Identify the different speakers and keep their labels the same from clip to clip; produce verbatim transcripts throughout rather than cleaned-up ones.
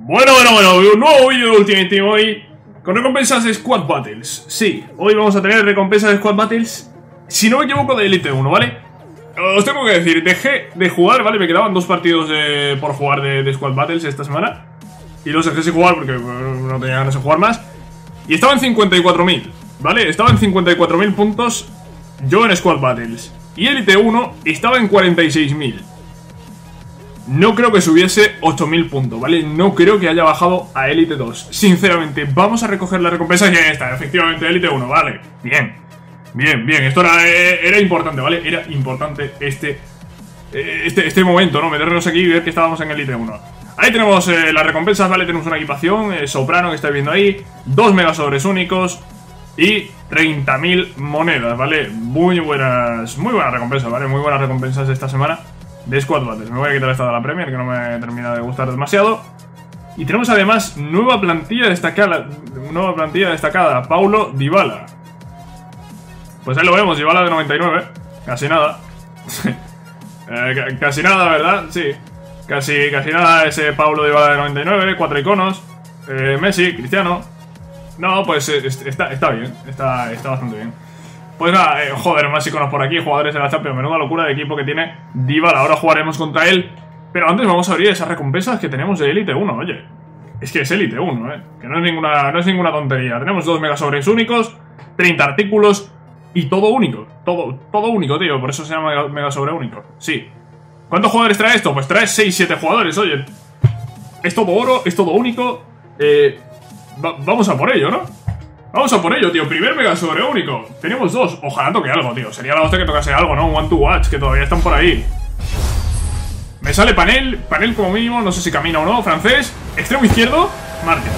Speaker 1: Bueno, bueno, bueno, un nuevo vídeo de Ultimate Team hoy con recompensas de Squad Battles. Sí, hoy vamos a tener recompensas de Squad Battles, si no me equivoco, de Elite uno, ¿vale? Os tengo que decir, dejé de jugar, ¿vale? Me quedaban dos partidos de, por jugar de, de Squad Battles esta semana y los dejé sin jugar porque bueno, no tenía ganas de jugar más. Y estaba en cincuenta y cuatro mil, ¿vale? Estaba en cincuenta y cuatro mil puntos yo en Squad Battles. Y Elite uno estaba en cuarenta y seis mil. No creo que subiese ocho mil puntos, ¿vale? No creo que haya bajado a Elite dos. Sinceramente, vamos a recoger la recompensa y ya está, efectivamente, Elite uno, ¿vale? Bien, bien, bien. Esto era, era importante, ¿vale? Era importante este, este, este momento, ¿no? Meternos aquí y ver que estábamos en Elite uno. Ahí tenemos eh, las recompensas, ¿vale? Tenemos una equipación, eh, Soprano que estáis viendo ahí, dos megasobres únicos y treinta mil monedas, ¿vale? Muy buenas, muy buenas recompensas, ¿vale? Muy buenas recompensas de esta semana de Squad Battles. Me voy a quitar esta de la Premier, que no me termina de gustar demasiado. Y tenemos además nueva plantilla destacada, nueva plantilla destacada, Paulo Dybala. Pues ahí lo vemos, Dybala de noventa y nueve, casi nada. eh, casi nada, ¿verdad? Sí. Casi, casi nada ese Paulo Dybala de noventa y nueve, cuatro iconos. Eh, Messi, Cristiano. No, pues eh, está, está bien, está, está bastante bien. Pues nada, eh, joder, más iconos por aquí, jugadores de la Champions. Menuda locura de equipo que tiene Dybala. Ahora jugaremos contra él. Pero antes vamos a abrir esas recompensas que tenemos de Elite uno, oye. Es que es Elite uno, eh. Que no es ninguna, no es ninguna tontería. Tenemos dos megasobres únicos, treinta artículos y todo único. Todo, todo único, tío. Por eso se llama megasobre único. Sí. ¿Cuántos jugadores trae esto? Pues trae seis siete jugadores, oye. Es todo oro, es todo único. Eh, va, vamos a por ello, ¿no? Vamos a por ello, tío. Primer megasobre único. Tenemos dos. Ojalá toque algo, tío. Sería la hostia que tocase algo, ¿no? One to watch, que todavía están por ahí. Me sale panel. Panel como mínimo. No sé si camina o no. Francés. Extremo izquierdo. Martial.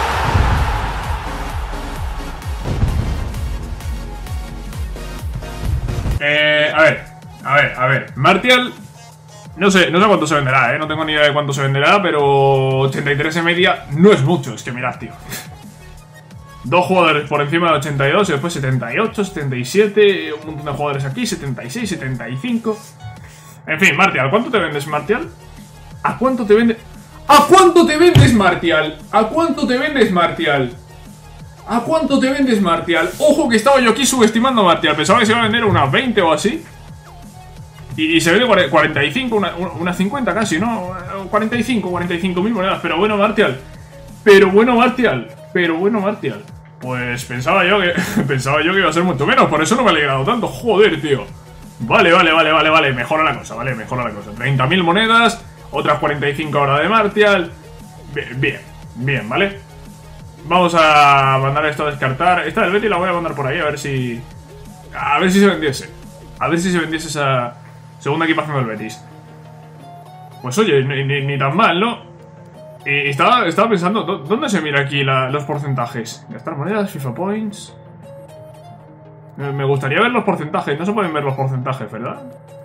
Speaker 1: Eh, a ver. A ver, a ver. Martial. No sé, no sé cuánto se venderá, ¿eh? No tengo ni idea de cuánto se venderá, pero ochenta y tres en media no es mucho. Es que mirad, tío. Dos jugadores por encima de ochenta y dos y después setenta y ocho, setenta y siete, un montón de jugadores aquí, setenta y seis, setenta y cinco. En fin, Martial, ¿cuánto te vendes, Martial? ¿A cuánto te vendes? ¿A cuánto te vendes, Martial? ¿A cuánto te vendes, Martial? ¿A cuánto te vendes, Martial? Ojo que estaba yo aquí subestimando a Martial. Pensaba que se iba a vender unas veinte o así. Y, y se vende cuarenta y cinco, unas una cincuenta casi, ¿no? cuarenta y cinco, cuarenta y cinco mil monedas. Pero bueno, Martial. Pero bueno, Martial. Pero bueno, Martial. Pues pensaba yo que pensaba yo que iba a ser mucho menos, por eso no me ha alegrado tanto. Joder, tío. Vale, vale, vale, vale, vale. Mejora la cosa, vale, mejora la cosa. treinta mil monedas, otras cuarenta y cinco ahora de Martial. Bien, bien, bien, ¿vale? Vamos a mandar esto a descartar. Esta del Betis la voy a mandar por ahí a ver si... A ver si se vendiese. A ver si se vendiese esa segunda equipación del Betis. Pues oye, ni, ni, ni tan mal, ¿no? Y estaba, estaba pensando, ¿dónde se mira aquí la, los porcentajes? Gastar monedas, FIFA Points... Me gustaría ver los porcentajes. No se pueden ver los porcentajes, ¿verdad?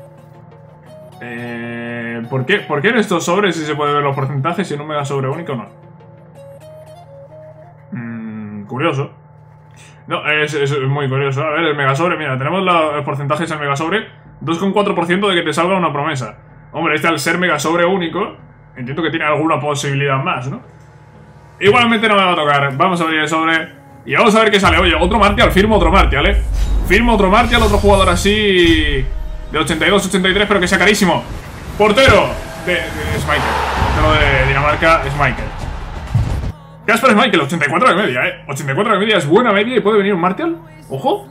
Speaker 1: Eh, ¿por qué? ¿Por qué en estos sobres sí se puede ver los porcentajes y en un mega sobre único no? Mm, curioso. No, es, es muy curioso. A ver, el mega sobre, mira, tenemos la, los porcentajes en mega sobre. dos coma cuatro por ciento de que te salga una promesa. Hombre, este al ser mega sobre único, entiendo que tiene alguna posibilidad más, ¿no? Igualmente no me va a tocar. Vamos a abrir el sobre y vamos a ver qué sale. Oye, otro Martial, firmo otro Martial, ¿eh? Firmo otro Martial, otro jugador así de ochenta y dos, ochenta y tres, pero que sea carísimo. Portero de, de Schmeichel. Portero de Dinamarca, Schmeichel. Kasper Schmeichel, ochenta y cuatro de media, ¿eh? ochenta y cuatro de media es buena media y puede venir un Martial. Ojo.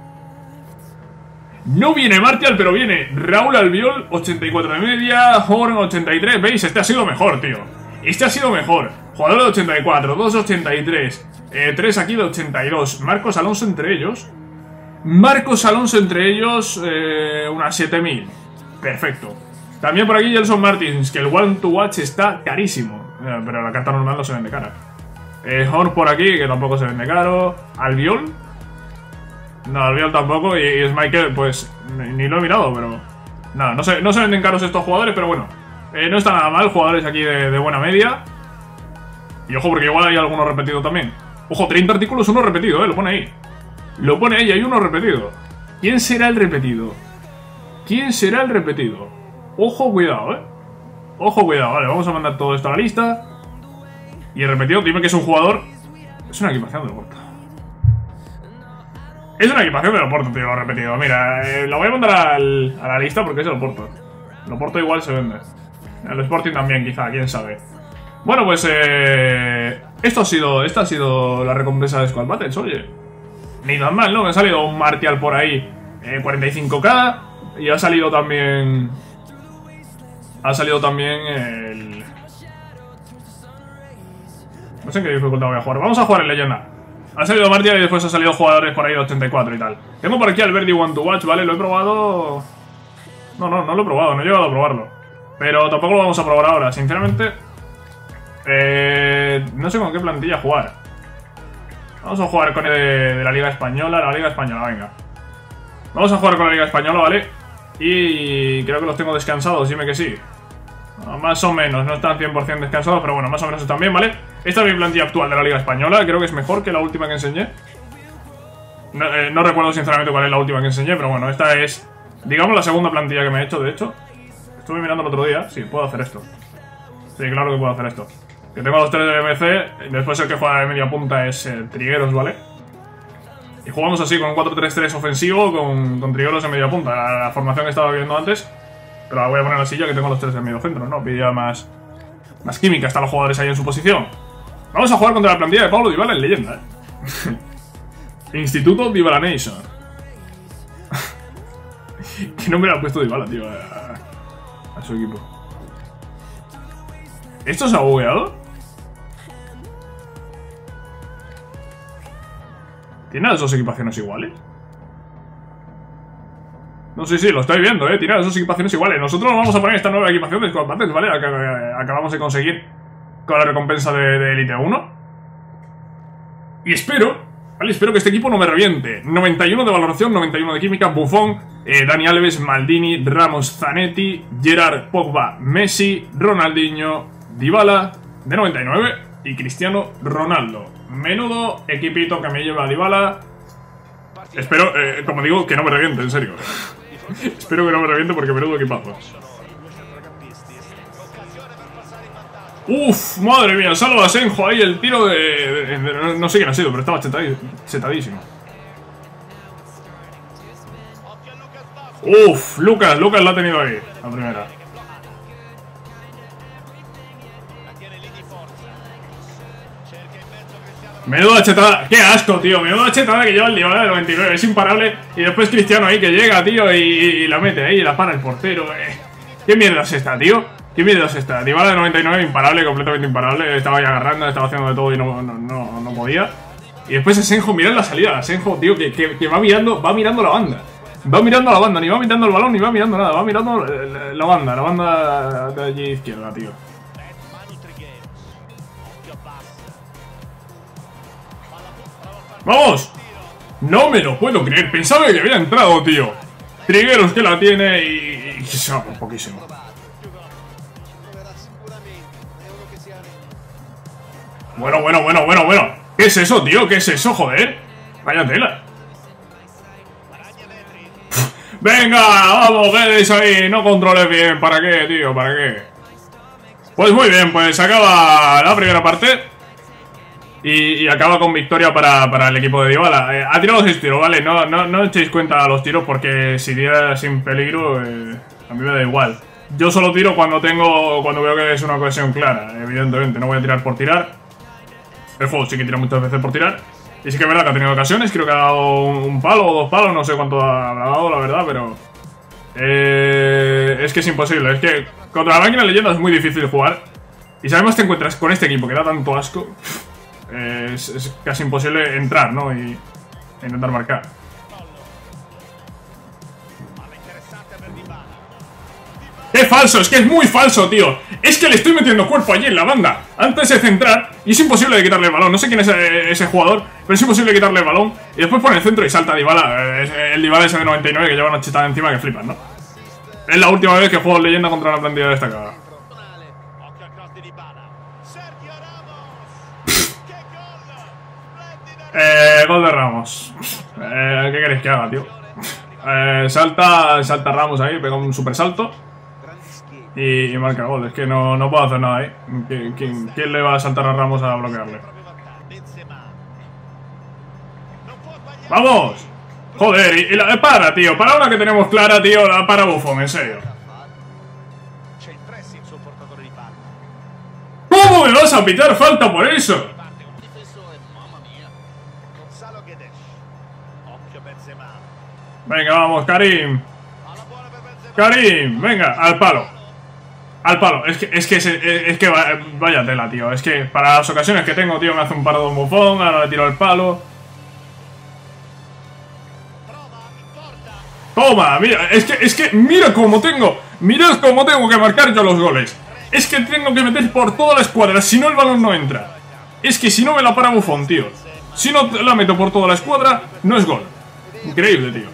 Speaker 1: No viene Martial, pero viene Raúl Albiol, ochenta y cuatro de media. Horn, ochenta y tres. ¿Veis? Este ha sido mejor, tío. Este ha sido mejor. Jugador de ochenta y cuatro, dos de ochenta y tres. Eh, tres aquí de ochenta y dos. Marcos Alonso entre ellos. Marcos Alonso entre ellos, eh, unas siete mil. Perfecto. También por aquí Gelson Martins, que el One to Watch está carísimo. Eh, pero la carta normal no se vende cara. Eh, Horn por aquí, que tampoco se vende caro. Albiol. No, Albiol tampoco. Y, y Schmeichel, pues ni, ni lo he mirado, pero... Nada, no se, no se venden caros estos jugadores, pero bueno. Eh, no está nada mal, jugadores aquí de, de buena media. Y ojo, porque igual hay alguno repetido también. Ojo, treinta artículos, uno repetido, eh, lo pone ahí. Lo pone ahí, hay uno repetido. ¿Quién será el repetido? ¿Quién será el repetido? Ojo, cuidado, eh. Ojo, cuidado, vale, vamos a mandar todo esto a la lista. Y repetido, dime que es un jugador. Es una equipación del Porto. Es una equipación del Porto, tío, lo repetido. Mira, eh, lo voy a mandar al, a la lista porque es el Porto. El Porto igual se vende. El Sporting también, quizá, quién sabe. Bueno, pues eh, esto ha sido, esta ha sido la recompensa de Squad Battles, oye. Ni tan mal, ¿no? Me ha salido un Martial por ahí, eh, cuarenta y cinco K. Y ha salido también... Ha salido también el... No sé en qué dificultad voy a jugar. Vamos a jugar en leyenda. Ha salido Martial y después ha salido jugadores por ahí de ochenta y cuatro y tal. Tengo por aquí al Verdi One to Watch, ¿vale? Lo he probado... No, no, no lo he probado, no he llegado a probarlo. Pero tampoco lo vamos a probar ahora, sinceramente. Eh, no sé con qué plantilla jugar. Vamos a jugar con el de, de la Liga Española. La Liga Española, venga. Vamos a jugar con la Liga Española, ¿vale? Y creo que los tengo descansados, dime que sí. Más o menos, no están cien por cien descansados, pero bueno, más o menos están bien, ¿vale? Esta es mi plantilla actual de la Liga Española. Creo que es mejor que la última que enseñé. No, eh, no recuerdo sinceramente cuál es la última que enseñé, pero bueno, esta es, digamos, la segunda plantilla que me he hecho, de hecho. Estuve mirando el otro día. Sí, puedo hacer esto. Sí, claro que puedo hacer esto. Que tengo los tres de M C. Después el que juega de media punta es eh, Trigueros, ¿vale? Y jugamos así con un cuatro tres tres ofensivo con, con Trigueros en media punta. La, la formación que estaba viendo antes. Pero la voy a poner así ya que tengo los tres en medio centro, ¿no? Pilla más, más química. Están los jugadores ahí en su posición. Vamos a jugar contra la plantilla de Paulo Dybala en leyenda, ¿eh? Instituto Dybala Nation. ¿Qué nombre le ha puesto Dybala, tío? A, a su equipo. ¿Esto se ha bugueado? ¿Tiene las dos equipaciones iguales? No, sí, sí, lo estoy viendo, eh. Tiene las dos equipaciones iguales. Nosotros nos vamos a poner esta nueva equipación de Squad Battles, ¿vale? Que acabamos de conseguir con la recompensa de, de Elite uno. Y espero, ¿vale? Espero que este equipo no me reviente. noventa y uno de valoración, noventa y uno de química, Buffon, eh, Dani Alves, Maldini, Ramos, Zanetti, Gerard, Pogba, Messi, Ronaldinho, Dybala, de noventa y nueve, y Cristiano Ronaldo. Menudo equipito que me lleva Dybala. Espero, eh, como digo, que no me reviente, en serio. Espero que no me reviente porque menudo equipazo. Uf, madre mía, salva a Senjo ahí el tiro de, de, de, de... No sé quién ha sido, pero estaba chetadísimo. Uf, Lucas, Lucas la ha tenido ahí, la primera. Menuda chetada, qué asco, tío. Menuda chetada que lleva el Dybala de noventa y nueve, es imparable. Y después Cristiano ahí que llega, tío, y, y la mete ahí, y la para el portero. eh. ¿Qué mierda es esta, tío? ¿Qué mierda es esta? Dybala de noventa y nueve, imparable, completamente imparable. Estaba ahí agarrando, estaba haciendo de todo y no, no, no, no podía. Y después Senjo, mirad la salida. Senjo, tío, que, que, que va mirando, va mirando la banda. Va mirando la banda, ni va mirando el balón, ni va mirando nada. Va mirando la, la banda, la banda de allí izquierda, tío. ¡Vamos! No me lo puedo creer. Pensaba que había entrado, tío. Trigueros que la tiene y... y se va por poquísimo. Bueno, bueno, bueno, bueno, bueno. ¿Qué es eso, tío? ¿Qué es eso, joder? Vaya tela. Venga, vamos, quedéis ahí. No controles bien. ¿Para qué, tío? ¿Para qué? Pues muy bien, pues acaba la primera parte. Y, y acaba con victoria para, para el equipo de Dybala. Eh, ha tirado seis tiros, ¿vale? No, no, no echéis cuenta a los tiros porque si tira sin peligro, eh, a mí me da igual. Yo solo tiro cuando tengo, cuando veo que es una ocasión clara, evidentemente. No voy a tirar por tirar. El juego sí que tira muchas veces por tirar. Y sí que es verdad que ha tenido ocasiones. Creo que ha dado un, un palo o dos palos, no sé cuánto habrá dado, la verdad, pero... Eh, es que es imposible. Es que contra la máquina de leyenda es muy difícil jugar. Y si además te encuentras con este equipo que da tanto asco... Es, es casi imposible entrar, ¿no? Y e intentar marcar. ¡Qué falso! Es que es muy falso, tío. Es que le estoy metiendo cuerpo allí en la banda antes de centrar y es imposible de quitarle el balón. No sé quién es ese, ese jugador, pero es imposible de quitarle el balón. Y después pone el centro y salta Dybala. El Dybala ese de noventa y nueve que lleva una chetada encima que flipan, ¿no? Es la última vez que juego leyenda contra una plantilla destacada. Eh, gol de Ramos. Eh, ¿Qué queréis que haga, tío? Eh, salta, salta Ramos ahí, pega un super salto. y, y marca gol. Es que no, no puedo hacer nada ahí. ¿Quién, quién, quién le va a saltar a Ramos a bloquearle? ¡Vamos! Joder, y, y la, para, tío. Para una que tenemos clara, tío. La para Buffon, en serio. ¿Cómo me vas a pitar falta por eso? Venga, vamos, Karim. Karim, venga, al palo. Al palo. Es que, es que, es que vaya tela, tío. Es que para las ocasiones que tengo, tío, me hace un paro de Buffon. Ahora le tiro el palo. Toma, mira, es que, es que, mira cómo tengo. Mirad cómo tengo que marcar yo los goles. Es que tengo que meter por toda la escuadra. Si no, el balón no entra. Es que si no, me la para Buffon, tío. Si no la meto por toda la escuadra, no es gol. Increíble, tío.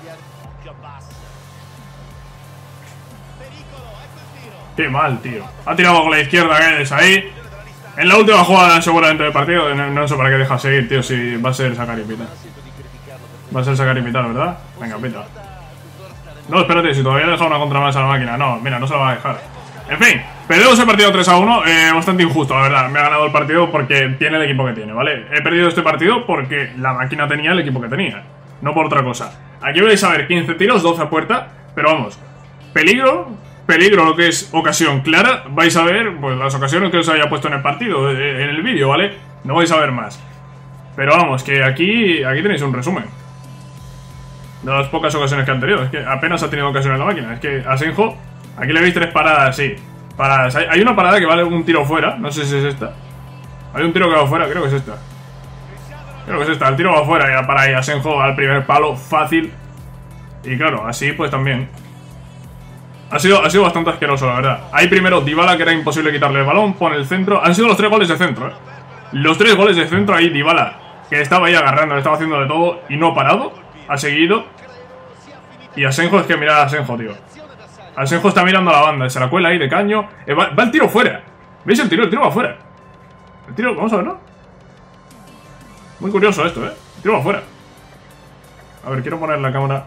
Speaker 1: Qué mal, tío. Ha tirado con la izquierda, que es ahí. En la última jugada seguramente del partido. No, no sé para qué deja seguir, tío. Si va a ser sacar y pitar. Va a ser sacar y pitar, ¿verdad? Venga, pita. No, espérate, si todavía he dejado una contra más a la máquina. No, mira, no se la va a dejar. En fin, perdemos el partido tres a uno. eh, Bastante injusto, la verdad. Me ha ganado el partido porque tiene el equipo que tiene, ¿vale? He perdido este partido porque la máquina tenía el equipo que tenía, no por otra cosa. Aquí vais a ver quince tiros, doce a puerta. Pero vamos, peligro, peligro lo que es ocasión clara. Vais a ver, pues, las ocasiones que os haya puesto en el partido, en el vídeo, ¿vale? No vais a ver más. Pero vamos, que aquí, aquí tenéis un resumen de las pocas ocasiones que han tenido. Es que apenas ha tenido ocasiones la máquina. Es que Asenjo, aquí le veis tres paradas, sí. Paradas. Hay, hay una parada que vale un tiro fuera. No sé si es esta. Hay un tiro que va fuera, creo que es esta. Creo que es esta. El tiro va fuera y la para ahí Asenjo al primer palo, fácil. Y claro, así pues también. Ha sido, ha sido bastante asqueroso, la verdad. Ahí primero Dybala, que era imposible quitarle el balón, pone el centro. Han sido los tres goles de centro, eh. Los tres goles de centro ahí, Dybala, que estaba ahí agarrando, le estaba haciendo de todo y no ha parado. Ha seguido. Y Asenjo, es que mirad a Asenjo, tío. Asenjo está mirando a la banda, se la cuela ahí de caño. eh, va, va el tiro fuera. ¿Veis el tiro? El tiro va fuera. El tiro, vamos a verlo. Muy curioso esto, eh. El tiro va fuera. A ver, quiero poner la cámara.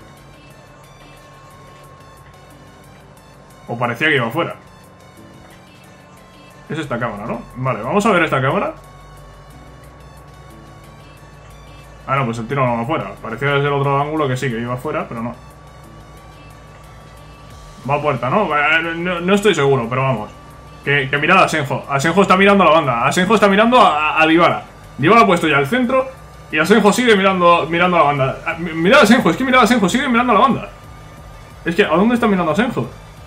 Speaker 1: O parecía que iba fuera. Es esta cámara, ¿no? Vale, vamos a ver esta cámara. Ah, no, pues el tiro no va afuera. Parecía desde el otro ángulo que sí, que iba afuera, pero no. Va a puerta, ¿no? No, no estoy seguro, pero vamos. Que, que mirad a Asenjo. Asenjo está mirando a la banda. Asenjo está mirando a, a, a Dybala. Dybala ha puesto ya el centro. Y Asenjo sigue mirando, mirando a la banda. Mirad a Asenjo, es que mirad a Asenjo, sigue mirando a la banda. Es que, ¿a dónde está mirando Asenjo?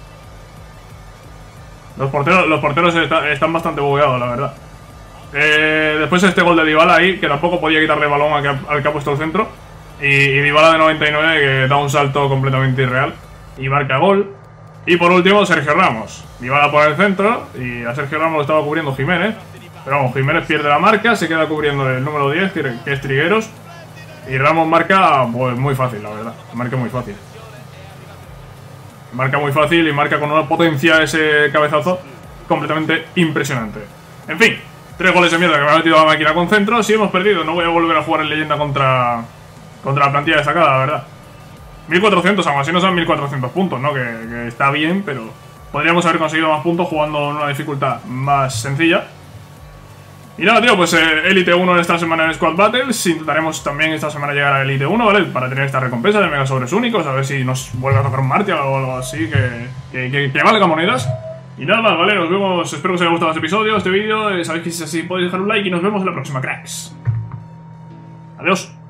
Speaker 1: Los porteros, los porteros está, están bastante bugueados, la verdad. Eh, después este gol de Dybala ahí, que tampoco podía quitarle el balón al que, al que ha puesto el centro. Y, y Dybala de noventa y nueve, que da un salto completamente irreal y marca gol. Y por último, Sergio Ramos. Dybala por el centro y a Sergio Ramos lo estaba cubriendo Jiménez. Pero vamos, Jiménez pierde la marca, se queda cubriendo el número diez, que, que es Trigueros. Y Ramos marca, pues muy fácil, la verdad. Marca muy fácil. Marca muy fácil y marca con una potencia ese cabezazo completamente impresionante. En fin, tres goles de mierda que me ha metido la máquina con centro. Si hemos perdido, no voy a volver a jugar en leyenda contra, contra la plantilla destacada, la verdad. mil cuatrocientos, aún así no son mil cuatrocientos puntos, ¿no? Que, que está bien, pero podríamos haber conseguido más puntos jugando en una dificultad más sencilla. Y nada, tío, pues eh, Elite uno en esta semana en Squad Battles. Intentaremos también esta semana llegar a Elite uno, ¿vale? Para tener esta recompensa de mega sobres únicos. A ver si nos vuelve a tocar un Martial o algo así que, que, que, que valga monedas. Y nada más, ¿vale? Nos vemos. Espero que os haya gustado este episodio, este vídeo. eh, Sabéis que si es así podéis dejar un like y nos vemos en la próxima, cracks. Adiós.